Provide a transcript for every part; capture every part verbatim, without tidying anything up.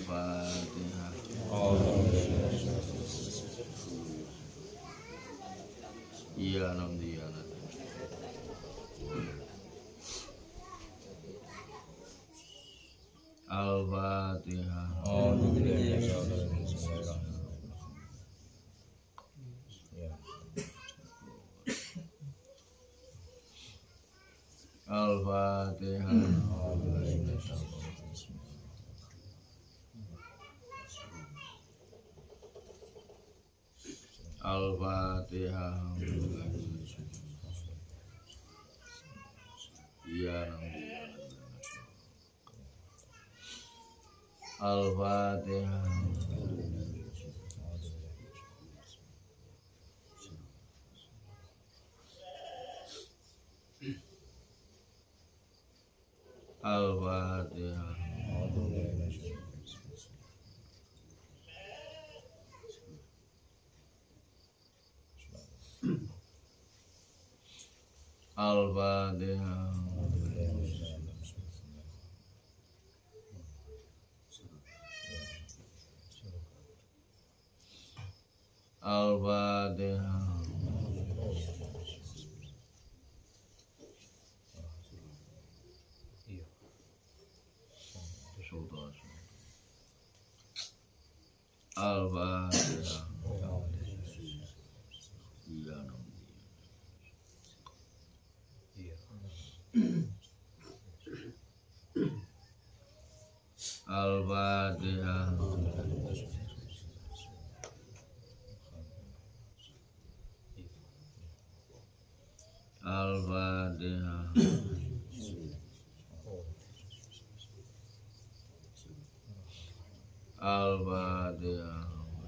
Al-Fatihah. Iya nam dia Al-Fatihah. Al-Fatihah. Al-Fatihah. Iya Al-Fatihah. Al-Fatihah. Al-Fatihah. Al-Fatihah. Al-Fatihah. Iya nam Al-Fatihah. Al-Fatihah. Al-Fatihah.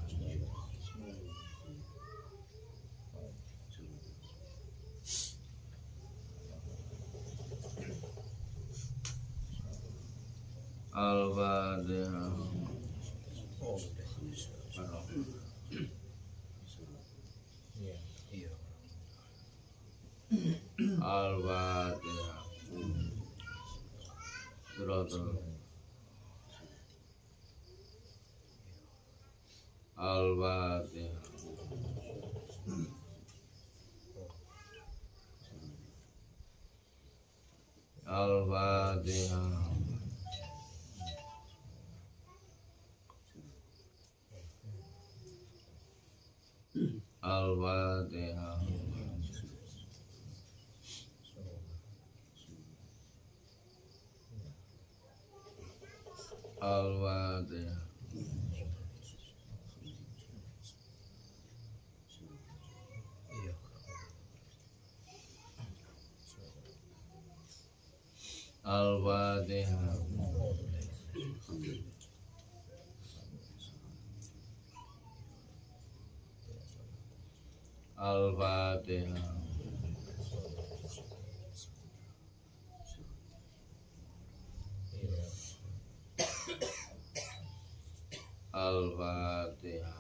Al-Fatihah. Al-Fatihah. Suratul Al-Fatihah. Al-Fatihah. Al-Fatihah. Al-Fatihah. Al-Fatihah. Al-Fatihah. Al-Fatihah.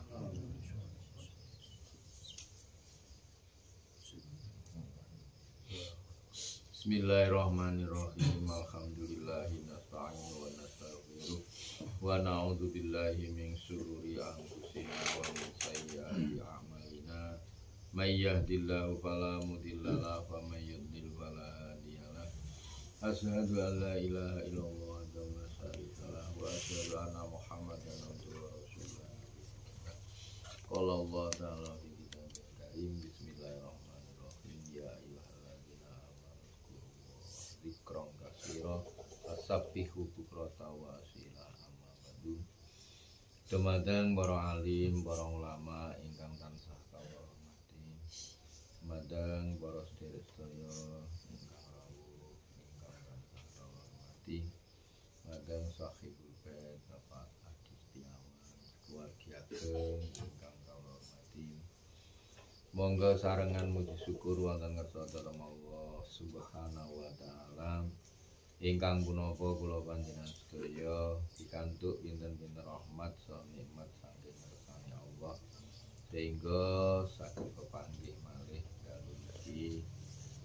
Bismillahirrahmanirrahim. Alhamdulillahi nasta'inu wa nastaghfiruh wa na'udzu billahi min syururi anfusina wa min sayyiati a'malina. May yahdihillahu fala mudilla lahu wa may yudlil fala hadiya lahu. Asyhadu an la ilaha illallah wa la syarika lahu wa asyhadu anna Muhammadan abduhu wa rasuluh. Qala Allah ta'ala fi kitabil karim. Bismillahirrahmanirrahim. Ya ayyuhalladzina amanu dzikra katsira wasabbihu bukrata wa asila amma ba'du. Dumateng para alim, para ulama ingkang tansah kawula hormati. Dumateng para sedherek sedaya ingkang rawuh ingkang tansah kawula hormati. Dumateng sahibul bait Bapak Adi Setiawan, keluarga ageng ingkang kawula hormati. Monggo sarengan muji syukur wonten ngarsa dhateng Allah Subhanahu wa taala ingkang punapa kula panjenengan sedaya pikantuk pinten-pinten rahmat saha nikmat saking ngersane Allah sehingga saged kepanggih malih dalu niki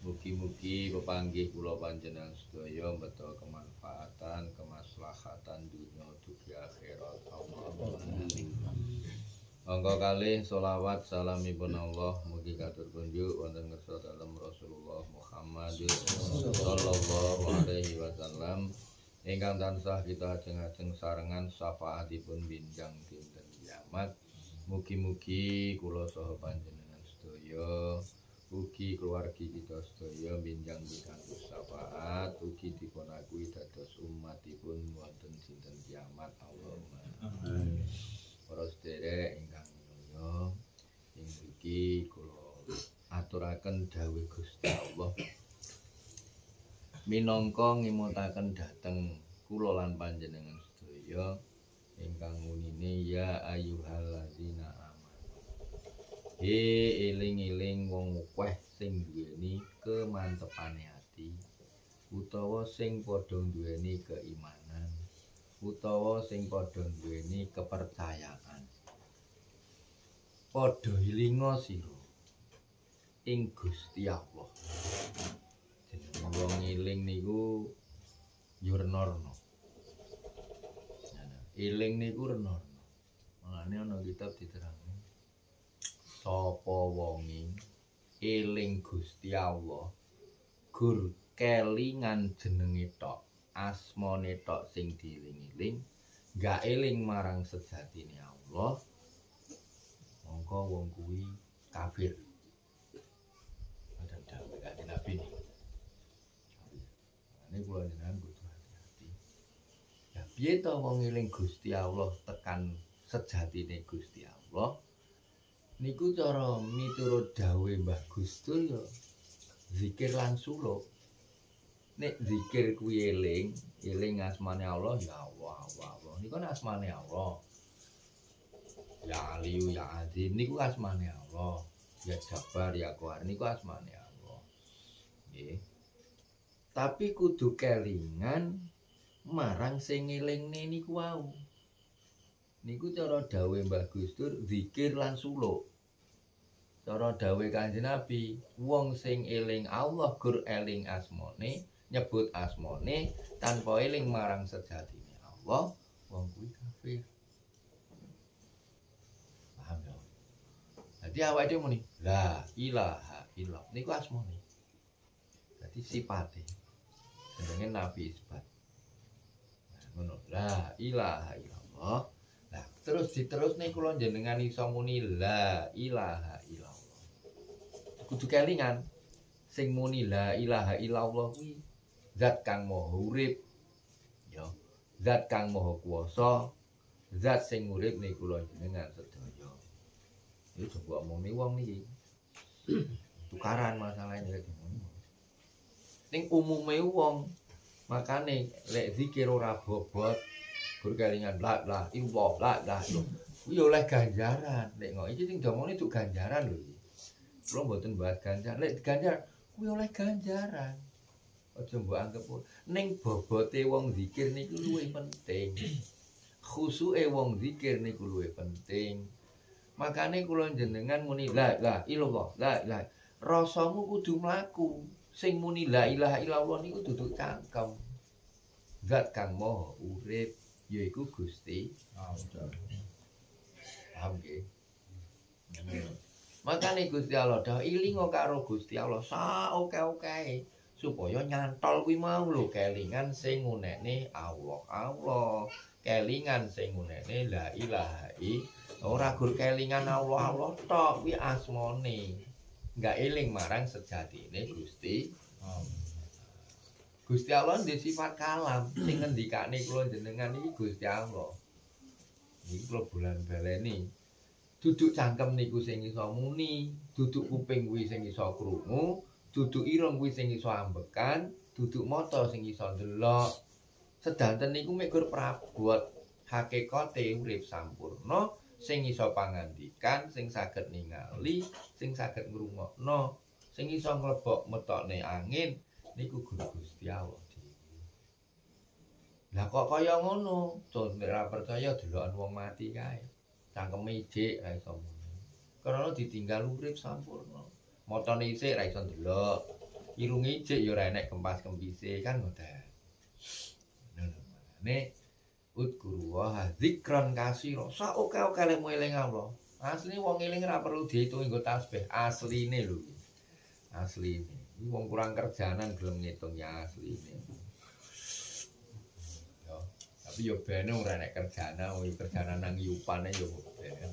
Mugi-mugi pepanggih kula panjenengan sedaya mbeta kemanfaatan, kemaslahatan dunya dugi akhirat. Allahumma Angka kalih sholawat salamipun Allah mugi katur kunjuk wonten ngersa dalem Rasulullah Muhammad sallallahu alaihi wasallam ingkang tansah kita ajeng-ajeng sarengan syafaatipun binjang dinten kiamat. Mugi-mugi kula saha panjenengan sedaya ugi keluargi kita sedaya binjang pikantuk syafaat ugi dipunakui dados umatipun wonten dinten kiamat. Allahumma amin. Para sedherek ingkang minulya ing mriki kula aturaken dawuh Gusti Allah minangka ngimutaken dhateng kula lan panjenengan sedaya ingkang munine ya ayyuhallazina amanu. He eling-eling wong akeh sing duweni kemantepane ati utawa sing padha duweni keimanan utawa sing padha duweni kepercayaan. Padha ilinga sira ing Gusti Allah. Jeneng wong eling niku ya renorno. Eling niku renorno. Mangane ana kitab diterangno. Sapa wonge eling Gusti Allah gur kelingan jenenge tok. Asmane tok sing dieling-eling, gak eling marang sejatine Allah, mongko wong kuwi kafir. Ada dawuh kanjeng Nabi niki. Ini kula jenengan kudu hati-hati. Ya piye to wong eling Gusti Allah tekan sejatine Gusti Allah? Niku cara miturut dawuh Mbah Gustur ya zikir lan suluk. Nek zikir kuwi eling, eling asmane Allah ya Allah, Allah, Allah. Niku asmane Allah. Ya Aliyu ya Azim niku asmane Allah. Ya Jabbar ya Qahar niku asmane Allah. Nggih. Tapi kudu kelingan marang sing elingne niku wau. Niku cara dawuh Mbah Gustur zikir lan suluk. Cara dawuh Kanjeng Nabi, wong sing eling Allah gur eling asmane nyebut asmane tanpa eling marang sejatine Allah, wong kuwi kafir. Paham ya? Dadi awake dhewe muni la ilaha illallah niku asmane. Dadi sifate. Jenenge Nabi isbat. Nah, ngono la ilaha illallah. Nah, terus diterusne kula jenengan iso muni la ilaha illallah. Kudu kelingan sing muni la ilaha illallah kuwi zat kang maha urip ya zat kang maha kuwasa zat sing urip niku kula jenengan sedaya iki coba omongne wong niki tukaran masalahnya iki ning umume wong makane lek zikir ora bobot gur kelingan la la illallah la la kuwi oleh ganjaran lek kok iki sing domone itu ganjaran lho iki kula mboten bahas ganjaran lek ganjaran kuwi oleh ganjaran. Aja mbok anggap ning bobote wong zikir niku luwih penting. Khusuke wong zikir niku luwih penting. Makane kula jenengan muni la ilaha illallah, la ilaha. Rasamu kudu mlaku. Sing muni la ilaha illallah niku duduk cangkem. Zat kang maha urip yaiku Gusti Allah. Paham nggih? Makane Gusti Allah dah ilinga karo Gusti Allah saoke-oke. Supaya nyantol kuwi mau lho kelingan sing ngunekne Allah Allah kelingan sing ngunekne la ilaha illallah ora gur kelingan Allah Allah tok kuwi asmane enggak eling marang sejatine Gusti Allah. Gusti Allah ndek sifat kalam sing ngendikane kula jenengan iki Gusti Allah iki kula bulan baleni duduk cangkem niku sing iso muni duduk kuping kuwi sing iso krungu duduk irung kuwi sing iso ambekan, duduk mata sing iso ndelok. Sedanten niku mek gur prabot hakikate urip sampurna, sing iso pangandikan, sing saged ningali, sing saged ngrungokno, sing iso nglebok metokne angin niku Gusti Allah dhewe. Lah kok kaya ngono, to nek ora percaya delokan wong mati kae. Cangkeme ijik ra iso muni. Karena ditinggal urip sampurna. Motone isik ra iso ndelok, irung ijik ya ora enek kempas-kempise kan ngoten. Nek udkuru wa dzikron kasira sak oke-oke lemu eling Allah. Asline wong eling ora perlu diitung nggo tasbih, asline lho. Asline. Iki wong kurang kerjanan gelem ngitung ya asline. Yo, tapi yo bene ora enek kerjana, wong kerjana nang yupane yo ben.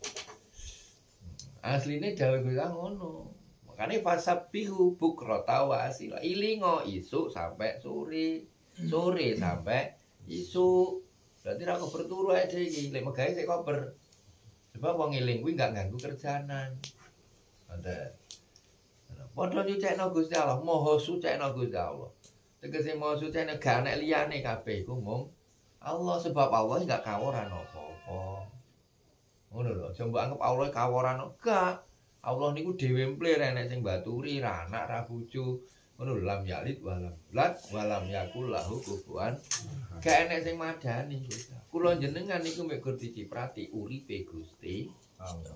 Asline dawuh Gusti ngono. Makane fasabihu bukrata wa asila. Ilingo isuk sampai sore. Sore sampai isuk. Berarti ra kober turu ae dhewe iki. Lek megawe sik kober. Sebab wong eling kuwi enggak ganggu kerjanan. Ngoten. Padha nyucekno Gusti Allah, Maha sucekno Gusti Allah. Tegese Maha sucekno gak enek liyane kabeh iku mung Allah, sebab Allah enggak kaworan apa-apa. Ngono lho, aja mbok anggap Allah kaworan gak. Allah niku dhewe mplir enek sing baturi, ra anak, ra bojo. Ngono lho, lam yalid walam lat walam yakul lahu kufuwan. Gak enek sing madani. Kula jenengan niku mek gur diciprati uripe Gusti Allah.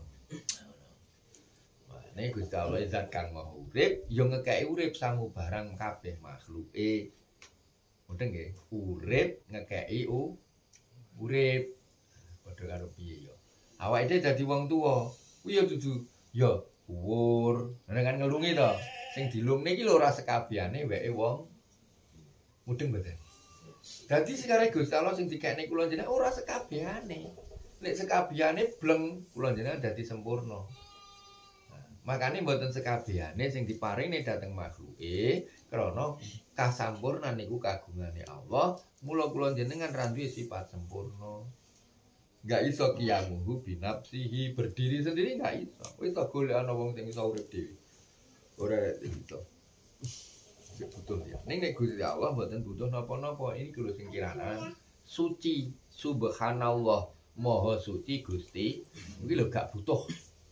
Nek Gusti Allah zat kang maha urip, ya ngekeki urip samubarang kabeh makhluke. Mudeng nggih, urip ngekeki urip. Padha karo piye ya. Awake dhewe dadi wong tuwa, kuwi ya dudu ya uwur. Nek ngelungi to, sing dilungne iki lho ora sekabehane weke wong. Mudeng mboten. Dadi sekare Gusti Allah sing dikekne kula jenengan ora sekabehane. Nek sekabehane bleng kula jenengan dadi sempurna. Makane mboten sekabehane sing diparingne dhateng makhluke krana kasampurnan niku kagungane Allah. Mula kula jenengan ra duwe sifat sempurna. Enggak iso kiyamuhu binafsihi, berdiri sendiri enggak iso. Wis to golek ana wong sing iso urip dhewe. Ora iso. Sing butuh ya. Ning nek Gusti Allah mboten butuh napa-napa. Ini kulo sing kiranan suci, subhanallah, maha suci Gusti. Iki lho gak butuh.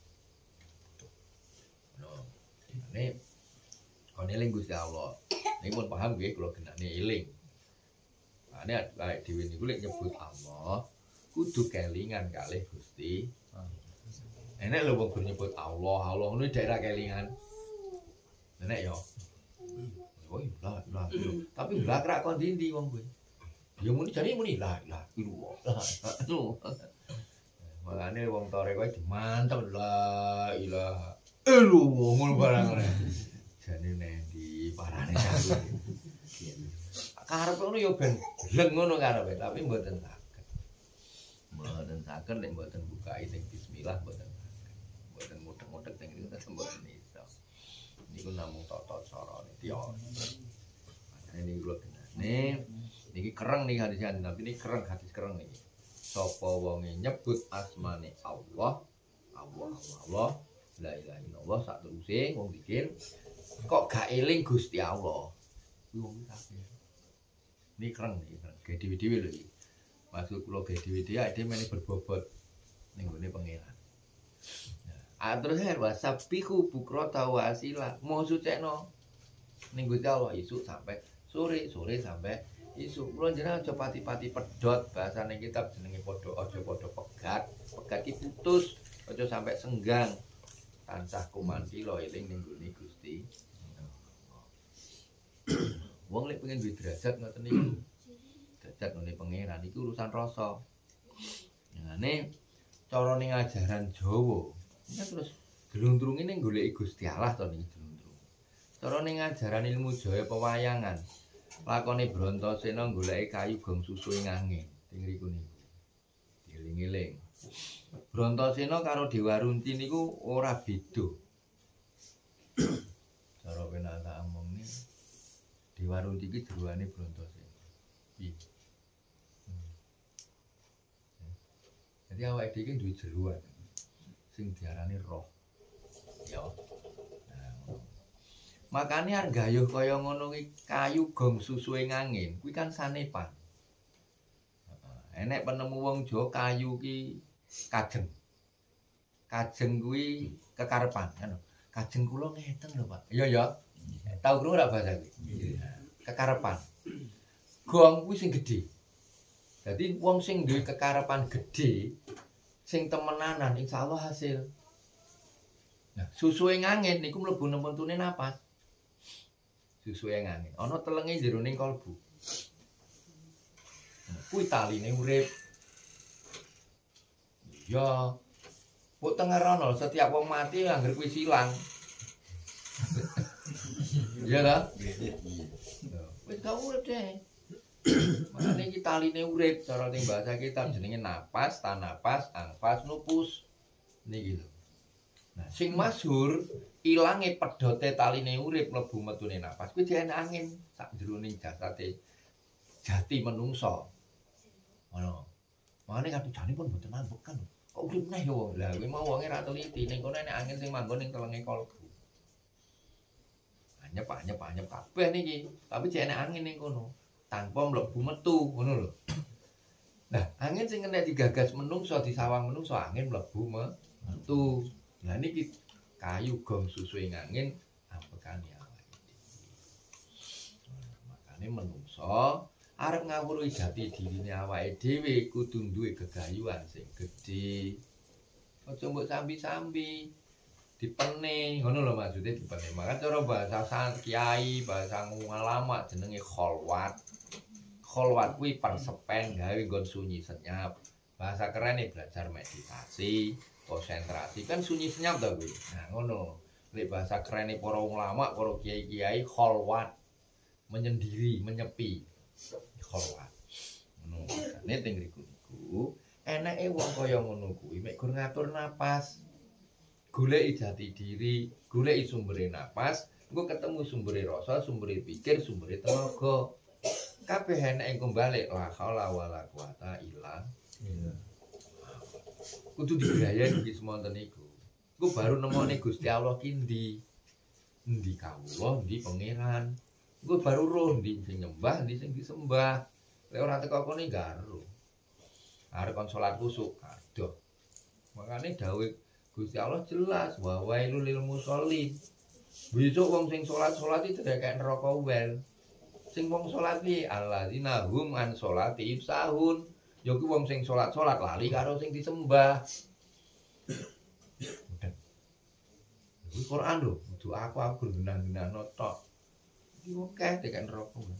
Ini kon eling Gusti Allah. Niki pun paham nggih kula genane eling. Nah, ini lek dhewe niku lek nyebut Allah kudu kelingan kalih Gusti. Enek lho wong nyebut Allah, Allah ngono daerah kelingan. Enek ya. Oh iya, lah, tapi lah krak kon ndi wong kuwi. Ya muni jane muni lah, lah iku. Anu. Makane wong tore kowe dimantep la ilaha elu ngono barang rek. Jane nendi parane aku. Karep ngono ya ben leng ngono karepe, tapi mboten saged. Mboten saged nek mboten bukai sing bismillah mboten saged. Mboten mutek-mutek teng niku mboten iso. Niku namung tata carane teori. Makane niku lho genane niki kereng nih hadis-hadis, tapi ini kereng hadis kereng niki. Sapa wonge nyebut asmane Allah, Allah Allah Allah la ilaha illallah sak teruse wong pikir kok gak eling Gusti Allah. Kuwi wong kafir. Ini kereng iki, ge dhewe-dhewe lho iki. Maksud kula ge dhewe-dhewe ade mene berbobot ning gone pangeran. Nah, terus her wasabihu bukrata wa asila. Mau sucekno ning Gusti Allah isuk sampai sore, sore sampai isuk. Kula jenengan aja pati-pati pedhot, bahasane kitab jenenge padha aja padha pegat. Pegat iki putus, aja sampai senggang. Tansah kumantila eling ning gone Gusti. Wong lek pengen duwe derajat ngoten niku. Derajat ngene pangeran iku urusan rasa. Ngene cara ning ajaran Jawa. Nek terus gelundrunge ning goleki Gusti Allah to niki gelundrung. Cara ning ajaran ilmu Jawa pewayangan. Lakone Brontasena goleki kayu gong susuhe ngangin. Teng riku niku. Dieling-eling. Brontasena karo Dewa Runti niku ora beda. Cara penak tak omong ni Dewa Runti iki jeroane Brontasena. Piye? Jadi awake dhewe iki duwe jeroan sing diarani roh. Ya. Nah, makane arep gayuh kaya ngono iki kayu gong susuhe ngangin, kuwi kan sanepan. Enek penemu wong Jawa kayu ki kajeng. Kajeng kuwi kekarepan kan. Kajeng kula ngeten lho, Pak. Iya ya. Tau krungu ora bahasa kuwi? Kekarepan. Gong kuwi sing gedhe. Dadi wong sing duwe kekarepan gedhe sing temenanan insyaallah hasil. Nah, susuhe ngangin niku mlebu nementune napas. susuhe ngangin. Ana telenge jero ning kalbu. Kuwi taline urip. Ya. Kok tengerono setiap wong mati angger kuwi silang. Iya ta? Wis gak urip deh. Makane iki taline urip cara ning bahasa kita jenenge napas, tanapas, angpas, nupus. Niki lho. Nah, sing masyhur ilange pedote taline urip mlebu metune napas kuwi dienek angin sak jroning jasate jati menungso. Ngono. Makane kadujane pun mboten ambekan. Kok urip neh yo wong. Lah kuwi mau wonge ra teliti ning kono enek angin sing manggon ning telenge kalbu. Anyep anyep anyep kabeh niki, tapi dienek angin ning kono. Tanpa mlebu metu ngono lho. Nah, angin sing kena digagas menungso disawang menungso angin mlebu metu. Lah niki kayu gong susuhe angin ambekane awake dhewe. Makane menungso arep ngawruhi jati dirine awake dhewe kudu duwe gegayuhan sing gedhe. Aja mbok sambi-sambi dipene, ngono lho maksude dipene. Maka cara bahasa kiai, bahasa ulama jenenge kholwat. Kholwat kuwi persepen gawe nggon sunyi senyap. Bahasa kerene belajar meditasi, konsentrasi kan sunyi senyap ta kuwi. Nah ngono. Lek bahasa kerene para ulama, para kiai-kiai kholwat. Menyendiri, menyepi. Kholwat. Ngono. Nek teng mriku niku eneke wong kaya ngono kuwi mek gur ngatur napas. Goleki jati diri, goleki sumbere napas, engko ketemu sumbere rasa, sumbere pikir, sumbere tenaga. Kabeh enek engko balik la haula wala quwata illa billah. Kudu digrayani iki semonten niku. Engko baru nemone Gusti Allah ki ndi? Endi kawula, endi pangeran. Engko baru roh ndi sing nyembah, endi sing disembah. Lek ora teko kene garo. Arep kon salat kusuk adoh. Makane dawuh Gusti Allah jelas wa wailul lil musholin. Besok wong sing salat-salat iki dhewe neraka wel. Sing wong salat iki alladzina hum an sholati sahun. Ya ku wong sing salat-salat lali karo sing disembah. Iki Quran lho, kudu aku aku genah-genahno tok. Iki akeh dhewe neraka wel.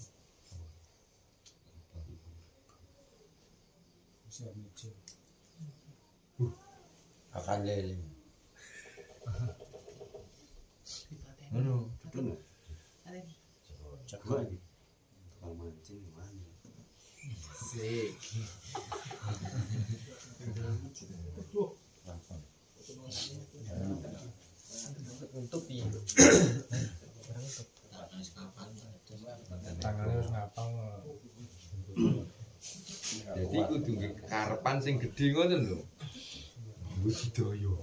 Akan lele. Ngono. Betul. Cakap lagi. Kalau mancing mana? Sik. Untuk piye? Tangannya wis ngapal. Jadi kudu karepan sing gedhe ngono lho. Budidaya.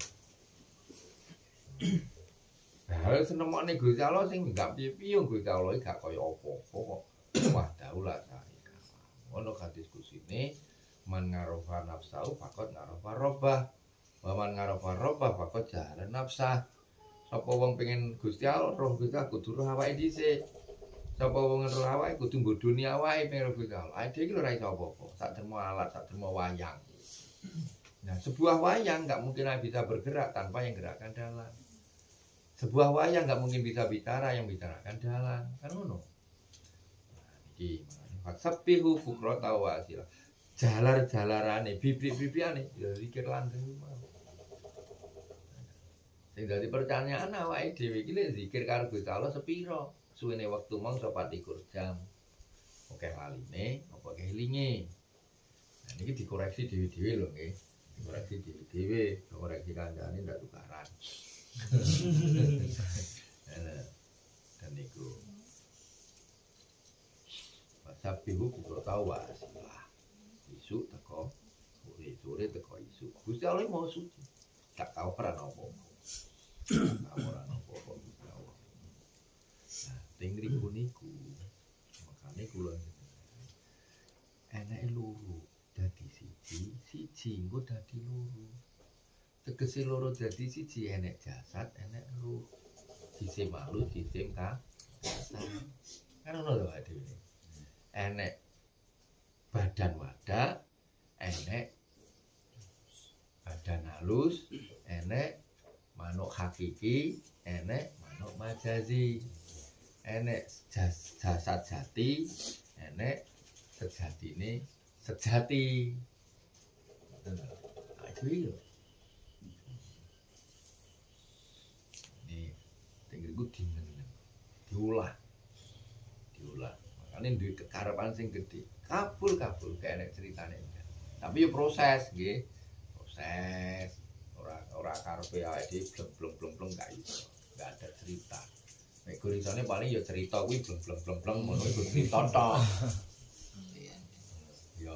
Lah senemokne Gusti Allah sing gak piye-piye Gusti Allah gak kaya apa-apa kok. Wah daulah sarika. Ono hadis kusine man ngarofa nafsau fakot ngarofa robbah. Wa man ngarofa robbah fakot jahala nafsah. Sapa wong pengen Gusti Allah roh Gusti Allah kudu roh awake dhisik. Sapa wong roh awake kudu bodoni awake pengen Gusti Allah. Awake dhewe iki lho ora iso apa-apa. Sak dermo alat, sak dermo wayang. Nah, sebuah wayang nggak mungkin bisa bergerak tanpa yang gerakan dalang. Sebuah wayang nggak mungkin bisa bicara yang bicarakan dalang. Kan ngono. Nah, iki faksabihu bukrata wa asila. Jalar-jalarane, bibit-bibitane ya zikir langgeng mau. Sing dadi pertanyaan awake dhewe iki lek zikir karo Gusti Allah sepiro? Suwene wektu mangsa pat likur jam. Oke laline, apa kelinge. Nah, niki dikoreksi dhewe-dhewe lho nggih. Koreksi dhewe-dhewe, koreksi kancane ndak tukaran. Dan niku. Sabihu kudu tau wae. Isu teko, sore-sore teko isu. Gusti Allah mau suci. Tak tau ora napa. Tak ora napa Gusti Allah. Nah, teng mriku niku. Makane kula enake luru. Dadi siji, siji engko dadi loro. Tegese loro dadi siji enek jasad, enek ruh. Jisim malu, jisim ka. Kan ono lho dhewe. Enek badan wadak, enek badan halus, enek manuk hakiki, enek manuk majazi. enek jas, jasad jati, enek sejatine sejati. Nah, itu iya. Ini tinggal gue dimen, diolah, diolah. Makanya duit kekarepan sing gede, kabul kabul kayak enek ceritane. Tapi yo proses, gitu. Proses. Orang orang karepe awake dhewe bleng-bleng-bleng gak iso. Gak ada cerita. Nek gurisane paling ya cerita kuwi bleng-bleng-bleng ngono iku cerita tok. Iya.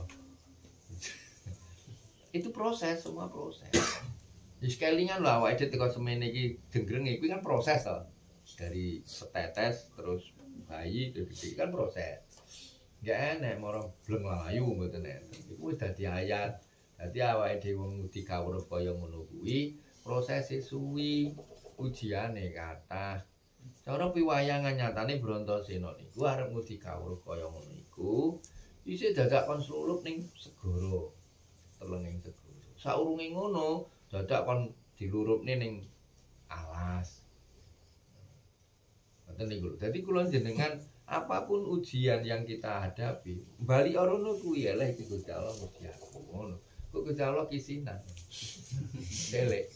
Itu proses, semua proses. Ya sekelingan lah awake dhewe teko semene iki gengreng iki kan proses to. Dari setetes terus bayi gede kan proses. Gak enek moro bleng layu mboten enten. Iku wis dadi ayat. Dadi awake dhewe ngudi kawruh kaya ngono kuwi, prosese suwi, ujiane kathah. Cara piwayangan nyatane Brontasena niku arep ngudi kawruh kaya ngono iku, isih dadak kon slulup ning segara. Telenging segara. Saurunge ngono, dadak kon dilurupne ning alas. Ngoten niku lho. Dadi kula jenengan apapun ujian yang kita hadapi, bali orono kuwi eleh iki Gusti Allah Gusti aku ngono. Kok Gusti Allah kisinan. Delek.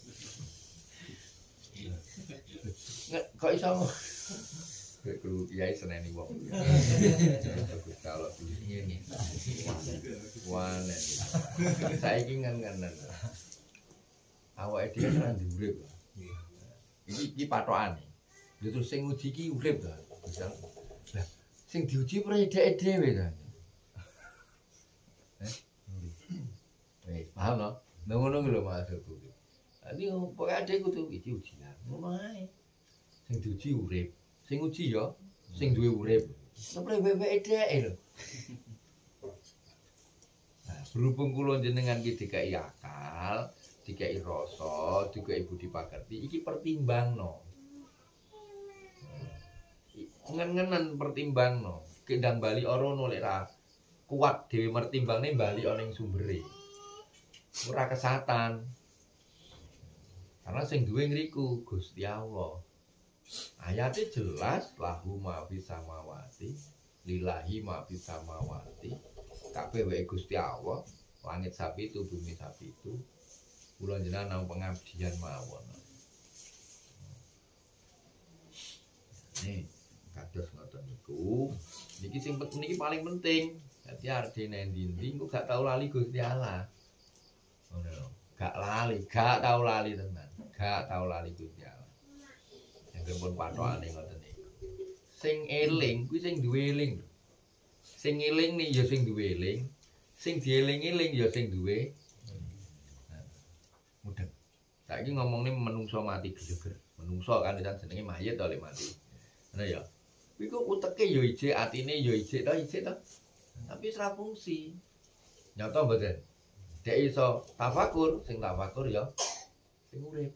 Nggak kok iso kudu kiai seneni wong. Gusti Allah ngene. Wane. Saiki ngen-ngenen. Awake dhewe kan urip. Iki iki patokane. Lha terus sing nguji iki urip to. Lah sing diuji predeke dhewe ta. Eh, paham no? Ngono lho maksudku. Dadi pokoke adek kudu iki ujian. Ngono ae. Sing diuji urip. Sing uji ya sing duwe urip. Sampe weweke dheke lho. Nah, berhubung kula jenengan iki dikai akal, dikai rasa, dikai budi pakerti, iki pertimbangno. Ngen-ngenen pertimbangno. Kendang bali orono lek ra kuat dhewe mertimbangne bali ana ing sumbere. Ora kesatan. Karena sing duwe ngriku Gusti Allah. Ayatnya jelas lahu ma fis samawati lillahi ma fis samawati. Kabeh wae Gusti Allah, langit sapi itu, bumi sapi itu. Kula jenengan nang pengabdian mawon. Nih, kados ngoten niku. Niki sing niki paling penting. Dadi arep dene-ndi engko gak tau lali Gusti Allah. Ngono, gak lali, gak tau lali tenan, gak tau lali Gusti Allah. Yang pun patokane ngoten niku. Sing eling kuwi sing duwe eling. Sing eling nih ya sing duwe eling, sing dieling-eling ya sing duwe. Nah, mudah. Saiki ngomongne menungso mati geger. Menungso kan jenenge mayit to lek mati. Ngono ya. Kuwi kok uteke ya ijik, atine ya ijik to, ijik to. Tapi ora fungsi. Nyata mboten. Dek iso tafakur, sing tafakur ya sing urip.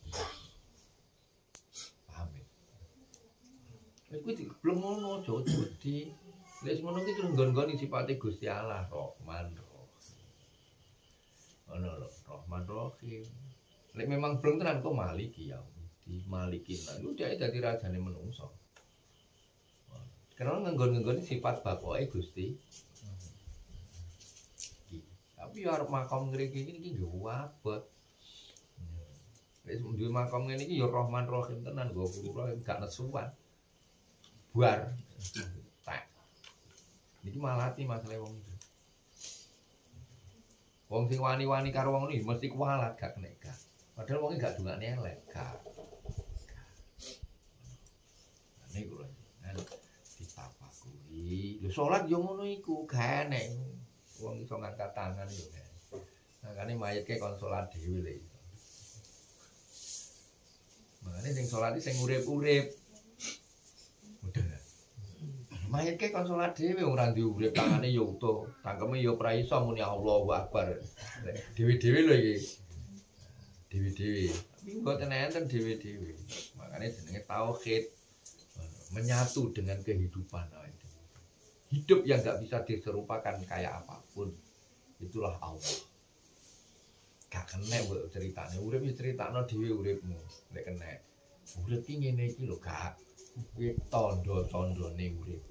Paham ya? Wis kuwi digebleng ngono aja wedi. Lek ngono ki terus nggon-nggoni sifate Gusti Allah, Rahman Rahim. Ngono lho, Rahman Rahim. Lek memang bleng tenan kok Maliki ya, di Malikin. Lha dhek dadi rajane menungso. Karena nggon-nggoni sifat bakoke Gusti. Tapi ya arep makam ngriki iki iki nggo abot. Wis duwe makam ngene iki ya Rahman Rahim tenan nggo kula gak nesuwan. Buar. Tak. Niki malati masalahe wong iki. Wong sing wani-wani karo wong iki mesti kualat gak kena gak. Padahal wong iki gak dungane elek, gak. Niku lho. Ditapakuri. Lho salat yo ngono iku, gak enek. Wong iso ngangkat tangan yo. Makane mayitke kon salat dhewe lho. Makane sing salat iki sing urip-urip. Mudah. Mayitke kon salat dhewe ora diurip tangane yo utuh. Tangkeme yo pra iso muni Allahu Akbar. Dhewe-dhewe lho iki. Dhewe-dhewe. Tapi mboten enten dhewe-dhewe. Makane jenenge tauhid. Menyatu dengan kehidupan. Hidup yang gak bisa diserupakan kayak apapun. Itulah Allah. Gak kena ceritanya. Urip ya ceritakno dhewe uripmu. Nek kena. Urip ki ngene iki lho, gak. Kuwi tandha-tandhane urip.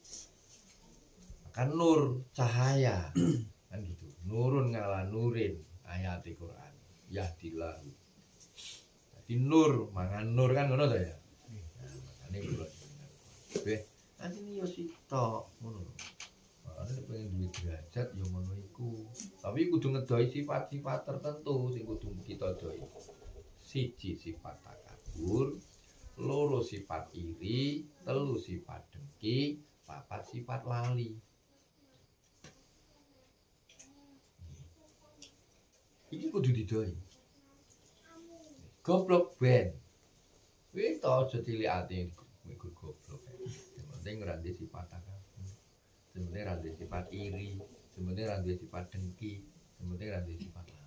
Kan nur cahaya kan gitu. Nurun ngala nurin ayat Al-Qur'an. Yahdillah. Jadi nur mangan nur kan ngono to ya. Nah, makane kula jenengan. Weh, anjene yo sitok ngono. Makane pengen duwe derajat yo ngono iku. Tapi kudu ngedoi sifat-sifat tertentu sing kudu kita doi. Siji sifat takabur, loro sifat iri, telu sifat dengki, papat sifat lali. Iki kudu didoi. Goblok ben. Wis to aja cilikate iku goblok. Yang penting ora ndek sifat takabur. Yang penting ora ndek sifat iri, yang penting ora ndek sifat dengki, yang penting ora ndek sifat lali.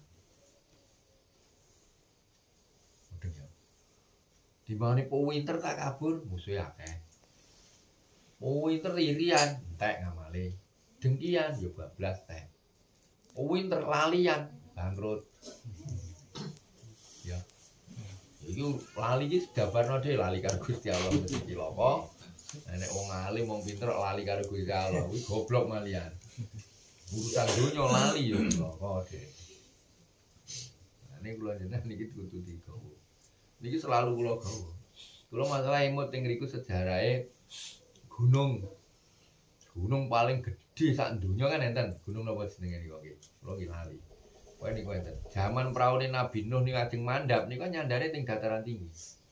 Mudeng ya. Dimbangane po winter takabur musuhe akeh. Po winter irian entek ngamale. Dengkian yo bablas teh. Po winter lalian bangkrut. Ya. Iku lali iki gambarno dhewe lali karo Gusti Allah mesti loko. Nek wong alim wong pinter lali karo Gusti Allah, kuwi goblok malian. Urusan donya lali yo loko dhewe. Nah niki kula jenengan niki kudu digawa. Niki selalu kula gawa. Kula masalah emut ning ngriku sejarahe gunung. Gunung paling gedhe sak donya kan enten. Gunung napa jenenge niku nggih? Kula nggih lali. Kowe niku enten. Zaman praune Nabi Nuh niku ajeng mandhap niku nyandare ning dataran tinggi.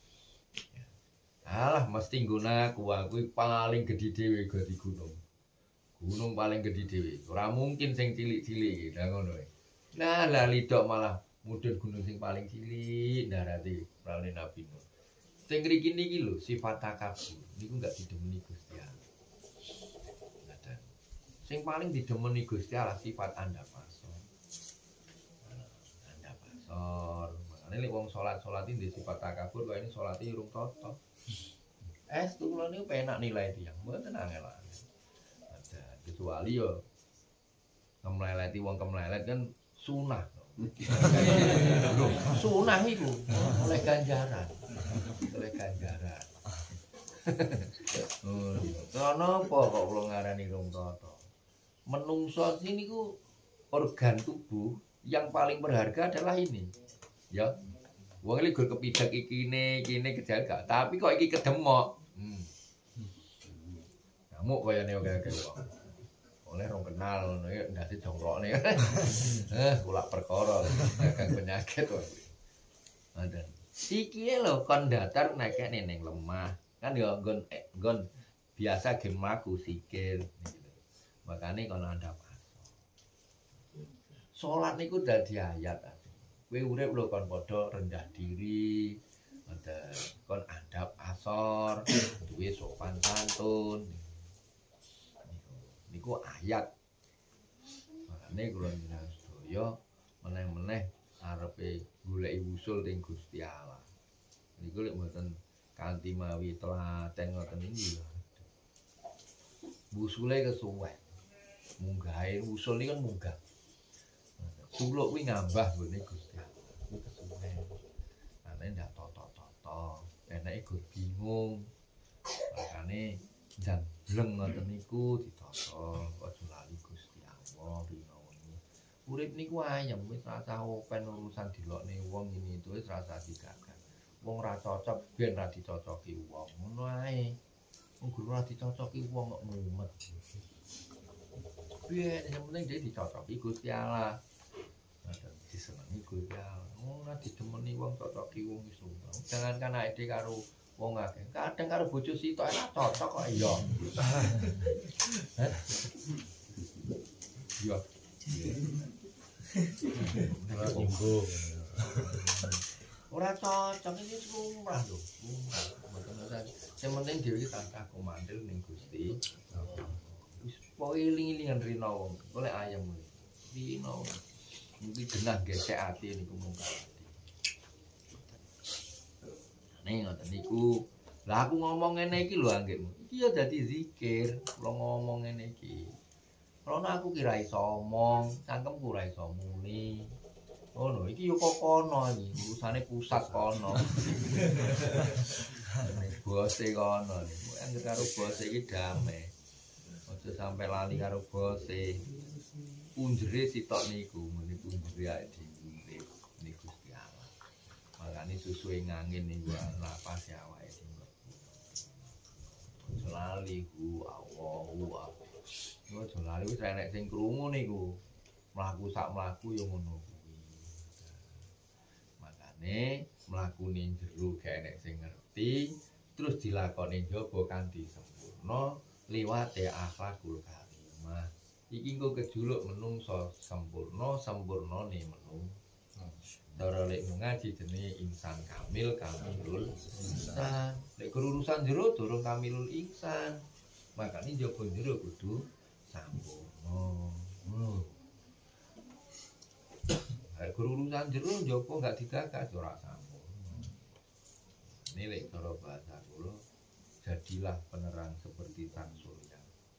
Alah mesti nggone aku kuwi paling gedhe dhewe gadi gunung. Gunung paling gedhe dhewe. Ora mungkin sing cilik-cilik iki, ngono. Nah, lali tok malah mudhun gunung sing paling cilik ndarati praune Nabi Nuh. Sing ngriki niki lho sifat takabur niku enggak didemeni Gusti Allah. Ngaten. Sing paling didemeni Gusti Allah sifat andapasor. Andapasor. Makane lek wong salat-salat iki sifat takabur kaya ini salate urung tata. Es tuh kula niku penak nilai tiyang, mboten angel-angel. Ada kecuali yo kemleleti wong kemlelet kan sunah. Lho, sunah iku oleh ganjaran. Oleh ganjaran. Oh, kenapa kok kula ngarani rong tata? Menungso sini niku organ tubuh yang paling berharga adalah ini. Ya. Wong iki gur kepidhek ikine, ikine kejaga, tapi kok iki kedemok. Hmm. Ngamuk kayane akeh wong. Oleh rong kenal ngono ya ndase jongkrokne. Eh, kula perkara dagang penyakit kok. Ngoten. Iki lho kon datar nekene ning lemah. Kan ya nggon eh, nggon biasa ge mlaku sikil niku. Makane kon andhap asor. Salat niku dadi ayat. Kowe urip lho kon padha rendah diri, ngoten. Kon andhap asor, duwe sopan santun. Niku ayat. Makane kula njenengan sedaya meneh-meneh arepe goleki usul ing Gusti Allah. Niku lek mboten kanthi mawi telaten ngoten iki lho. Busule kesuwen. Munggahe usul iki kan munggah. Suluk kuwi ngambah nggone Gusti Allah. Kuwi kesuwen. Ana ndak toto-toto. Enake gur bingung. Makane jan bleng ngoten niku ditata. Aja lali Gusti Allah rinaweni. Urip niku ayem wis rasa open urusan dilokne wong ini itu wis rasa digagal. Wong ra cocok ben ra dicocoki wong. Ngono ae. Wong guru ra dicocoki wong kok mumet. Piye yang penting dia dicocoki Gusti Allah. Disenengi Gusti Allah. Ora didemeni wong cocoki wong iso. Jangan kan awake karo wong akeh. Kadang karo bojo sitok ora cocok kok iya. Iya. Ora nyinggung. Ora cocok iki lumrah lho. Lumrah. Sing penting dhewe iki tansah komandel ning Gusti. Wis pokoke iling-ilingan rina wong. Golek ayam. Rina. Mungkin genah gesek ati niku mungkar ati. Ning ngoten niku. Lah aku ngomong ngene iki lho anggitmu. Iki ya dadi zikir, kula ngomong ngene iki. Karena aku kira iso omong, cangkemku ora iso muni. Ngono, iki yo kok kono iki, urusane pusat kono. Bose kono niku anggere karo bose iki damai. Aja sampai lali karo bose. Punjere sitok niku muni punjere awake dhewe niku Gusti Allah. Makane susuhe ngangin niku napas awake dhewe. Aja lali ku Allahu Akbar. Yo aja lali wis enek sing krungu niku. Mlaku sak mlaku yo ngono kuwi. Makane mlakune jero gak enek sing ngerti, terus dilakoni njaba kanthi sempurna liwat akhlakul karimah. Iki engko kejuluk menungso sempurna, sempurnane menungso. Cara lek ngaji jenenge insan kamil, kamilul insan. Lek kerurusan jero durung kamilul insan. Makane njaba jero kudu sampurna. Ngono. Lek kerurusan jero njaba gak digagas ora sampurna. Nilai cara bahasa kula jadilah penerang seperti sang surya.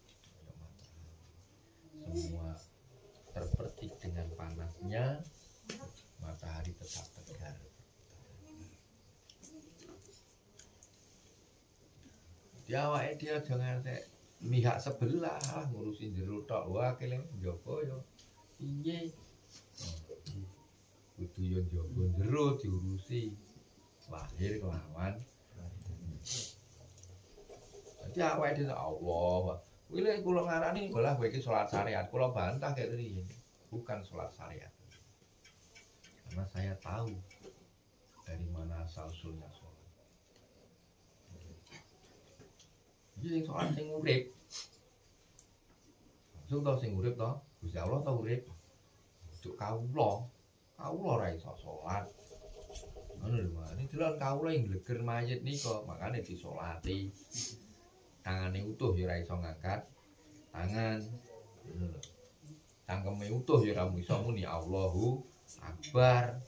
Semua terpertik dengan panasnya, matahari tetap tegar. Dia awake dia jangan tek mihak sebelah ngurusin jero tok wae kene njaba yo piye. Kudu yo njaba jero diurusi. Lahir kelawan jadi awake dhewe Allah. Kuwi lek kula ngarani bolah kowe iki salat syariat, kula bantah kayak tadi. Bukan salat syariat. Karena saya tahu dari mana asal usulnya salat. Jadi salat sing urip. Langsung tau sing urip to, Gusti Allah tau urip. Cuk kawula. Kawula ora iso salat. Ngono lho, ini delon kawula ing gleger mayit nika, makane disolati. Tangane utuh ya ora iso ngangkat tangan. Ngono lho. Cangkeme utuh ya ora iso muni Allahu Akbar.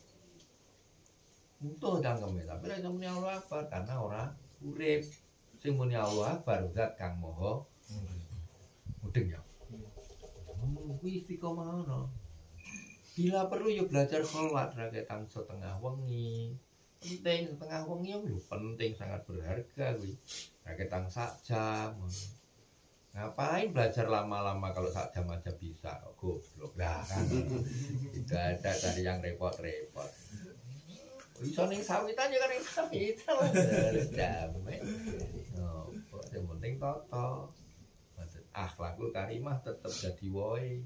Utuh cangkeme, tapi ora iso muni Allahu Akbar karena ora urip. Sing muni Allahu Akbar zat kang maha mudeng ya. Ngomong kuwi istiqomah ono. Bila perlu ya belajar kholwat rakyat setengah wengi. Penting setengah wengi ya penting sangat berharga kuwi. Rakyat sak jam. Ngapain belajar lama-lama kalau sak jam aja bisa kok goblok lah kan. Tidak ada tadi yang repot-repot. Iso ning sawitan ya kan ning sawitan. Damai. Oh, yang penting toto. Akhlakul karimah tetap jadi woi.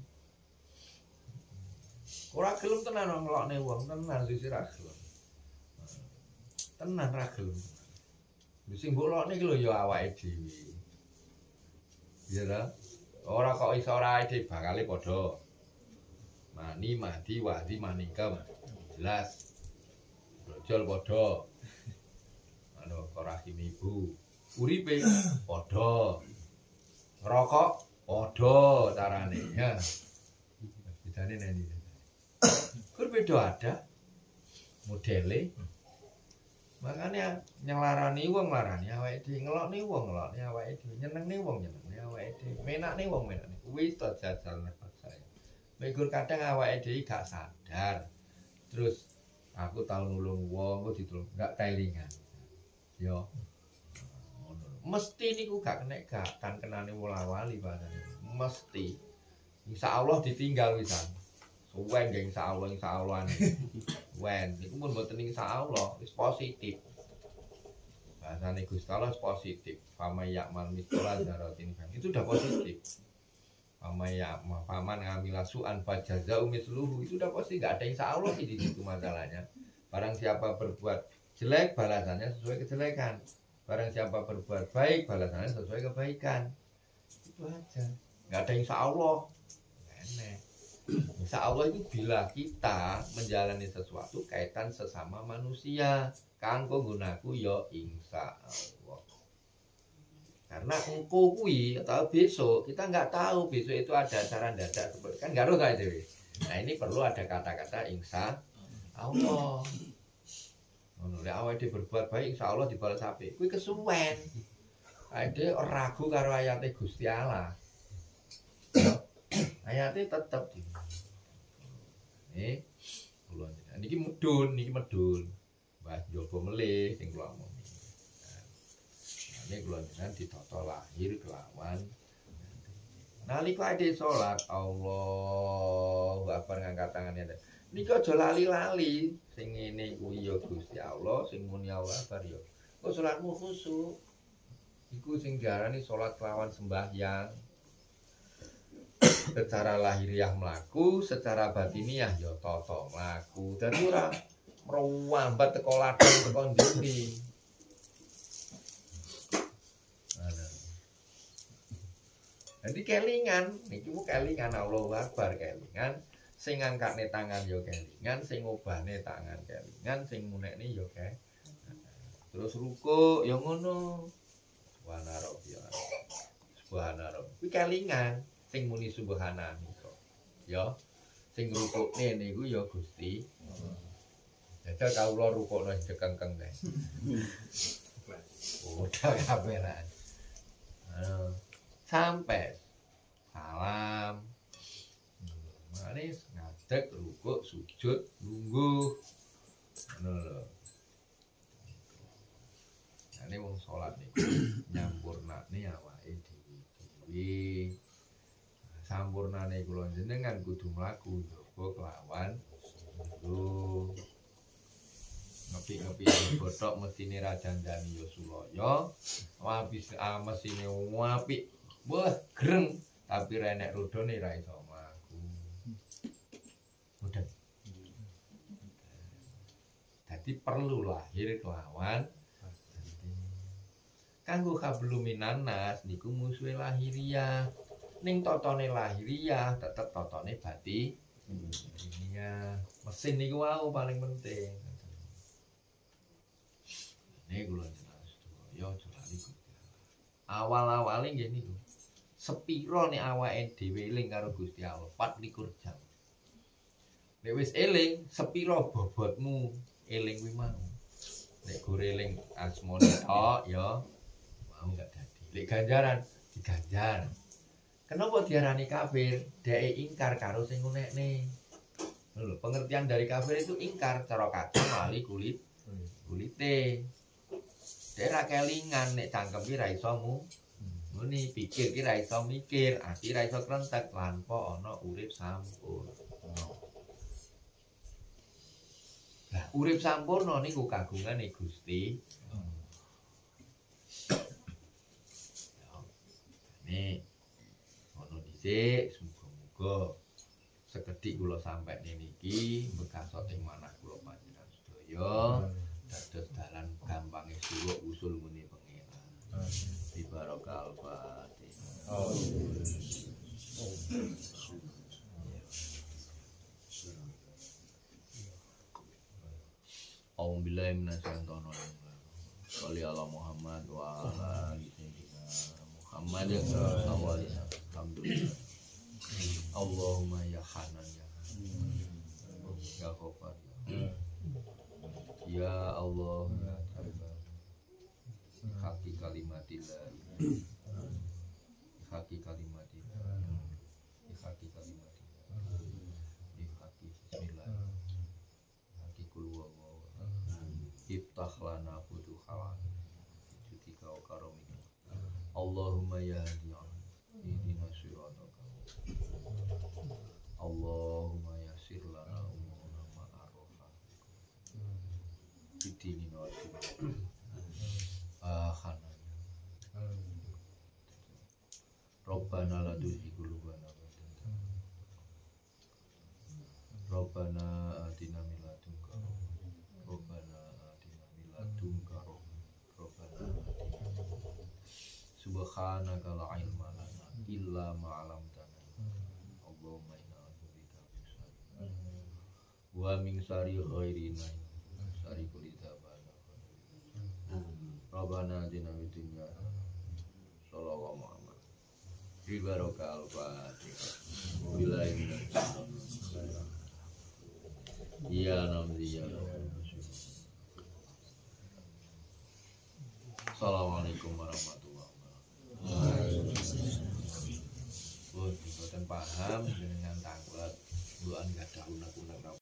Ora gelem tenan ngelokne wong, tenan sisi ra gelem. Tenan ra gelem. Wis sing mbok lokne iki lho ya awake dhewe. Iya ta? Ora kok iso ora awake bakale padha. Mani, mati, wadi, manika. Jelas. Brojol padha. Anu kok rahim ibu. Uripe padha. Ngerokok padha carane ya. Bedane neni. Berbeda ada modele. Makanya nyelarani wong larani awake dhewe, ngelokne wong ngelokne awake dhewe, nyenengne wong nyenengne awake dhewe, menakne wong menakne. Kuwi to jajal nafas saya. Megur kadang awake dhewe gak sadar. Terus aku tau nulung wong kok ditulung gak kelingan. Yo. Mesti niku gak kena gak kan kenane mula wali bahasane. Mesti. Insyaallah ditinggal wisan. Wen geng insyaallah insyaallah. Wen niku mun mboten insyaallah wis positif. Bahasane Gusti Allah positif. Fama ya'mal mithqala dzarratin itu udah positif. Fama ya'mal faman ngamila su'an fajaza'u mithluhu itu udah pasti enggak ada insyaallah sih di situ masalahnya. Barang siapa berbuat jelek balasannya sesuai kejelekan. Barang siapa berbuat baik balasannya sesuai kebaikan. Itu aja. Enggak ada insyaallah. Enak. Insya Allah itu bila kita menjalani sesuatu kaitan sesama manusia kanggo gunaku yo insya Allah. Karena engko kui atau besok kita nggak tahu besok itu ada acara dadak seperti kan nggak tahu itu. Nah ini perlu ada kata-kata insya Allah. Menurut awal dia berbuat baik insya Allah dibalas apik. Kui kesuwen. Ada ragu karo ayate Gusti Allah. Ayatnya tetap di eh kula niki medun niki medun Mbah Joko melih sing kula omong ini kula jenengan ditata lahir kelawan nalika ade salat Allahu Akbar ngangkat tangane nika aja lali-lali sing ngene kuwi ya Gusti Allah sing muni Allah Akbar ya kok salatmu khusyuk iku sing diarani salat kelawan sembahyang secara lahiriah mlaku secara batiniah ya tata mlaku dadi ora mrowambat teko ladang teko ndi. Jadi kelingan, niki ku kelingan Allahu Akbar kelingan, sing ngangkatne tangan yo kelingan, sing ngobahne tangan kelingan, sing munekne yo ke. Terus ruku yo ngono. Subhana rabbiyal. Subhana rabb. Kuwi kelingan, sing muni subhana nika. Yo. Sing rukukne niku yo Gusti. Dadi kawula rukukno cekengkeng kae. Oh, kaberan. Sampai salam manis ngadeg rukuk sujud lungguh ngono lho. Ane wong salat niku nyampurnane awake dhewe. Sampurnane kula jenengan kudu mlaku njaba kelawan lho. Ngopi-ngopi botok mesine ra jandani ya sulaya. Wabis ah mesine apik. Wah, greng, tapi renek rodone ra iso mlaku. Mudeng. Dadi perlu lahir kelawan kanggo kabluminan nas niku musuhe lahiriah. Ning totone lahiriah tetep totone bati. Ini mesin niku wau paling penting. Nek kula jelas yo lali awal-awale nggih niku. Sepiro nek awake dhewe eling karo Gusti Allah pat likur jam. Nek wis eling, sepiro bobotmu eling kuwi mau. Nek gore eling asmane tok ya mau gak dadi. Lek ganjaran diganjar. Kenapa diarani kafir? Dheke ingkar karo sing ngunekne. Lho, pengertian dari kafir itu ingkar cara kacang lali kulit kulite. Dhek ra kelingan nek cangkeme ra iso mu muni pikir ki ra iso mikir, ati ra iso krentek lanpa ana urip sampurna. Lah urip sampurna niku kagungane Gusti. Nek ono dhisik muga-muga sekedhik kula sampene niki bekasot ing manah kula panjenengan sedaya dados dalan gampange suwuk usul muni pengenan. Di barokah al-Fatihah. Oh. Auzubillahi minasyaitonir rajim. Sholli ala Muhammad wa ala ali sayyidina Muhammad sallallahu alaihi wasallam. Alhamdulillah. Allahumma ya Hanan ya Hanan. Ya Ghafar. Ya Allah ya Tawwab. Haki kalimatillah. Haki kalimatillah. Haki kalimatillah. Haki bismillah. Haki kul huwallahu. Iftah lana futuhal. Jutika wa karamika. Allahumma ya hadi ihdina siratal Allahumma yassir lana umurana ma'arroha. Bidini nawati. Akhana. Rabbana la tuzigh qulubana ba'da. Rabbana atina min ladunka. Rabbana atina min ladunka. Rabbana atina. Subhanaka la ilma lana illa ma 'allamtana. Allahumma inna a'udzubika min syarri wa min syarri ghairina. Syarri kulli dzabana. Rabbana atina fid dunya sallallahu Muhammad. Bi barokah al-Fatihah. Billahi minasyaitonir Ya namzi ya. Assalamualaikum warahmatullahi wabarakatuh. Boten paham dengan tanglet, mboten gadah unek-unek